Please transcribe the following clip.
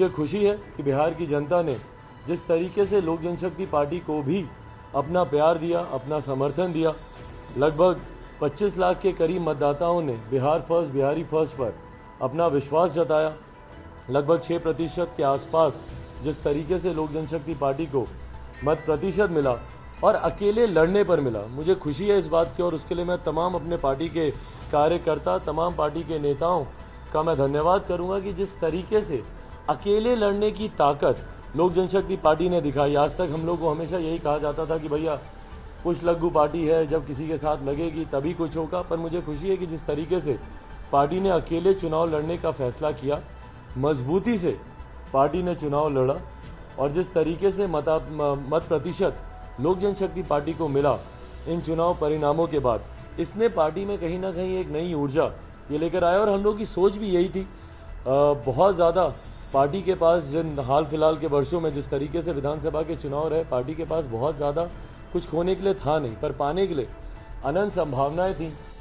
मुझे खुशी है कि बिहार की जनता ने जिस तरीके से लोक जनशक्ति पार्टी को भी अपना प्यार दिया, अपना समर्थन दिया, लगभग 25 लाख के करीब मतदाताओं ने बिहार फर्स्ट, बिहारी फर्स्ट पर अपना विश्वास जताया। लगभग 6% के आसपास जिस तरीके से लोक जनशक्ति पार्टी को मत प्रतिशत मिला और अकेले लड़ने पर मिला, मुझे खुशी है इस बात की और उसके लिए मैं तमाम अपने पार्टी के कार्यकर्ता, तमाम पार्टी के नेताओं का मैं धन्यवाद करूंगा कि जिस तरीके से अकेले लड़ने की ताकत लोक जनशक्ति पार्टी ने दिखाई। आज तक हम लोग को हमेशा यही कहा जाता था कि भैया कुछ लघु पार्टी है, जब किसी के साथ लगेगी तभी कुछ होगा, पर मुझे खुशी है कि जिस तरीके से पार्टी ने अकेले चुनाव लड़ने का फैसला किया, मजबूती से पार्टी ने चुनाव लड़ा और जिस तरीके से मत प्रतिशत लोक जनशक्ति पार्टी को मिला इन चुनाव परिणामों के बाद, इसने पार्टी में कहीं ना कहीं एक नई ऊर्जा ये लेकर आया और हम लोग की सोच भी यही थी। बहुत ज़्यादा पार्टी के पास जिन हाल फिलहाल के वर्षों में जिस तरीके से विधानसभा के चुनाव रहे, पार्टी के पास बहुत ज़्यादा कुछ खोने के लिए था नहीं, पर पाने के लिए अनंत संभावनाएं थी।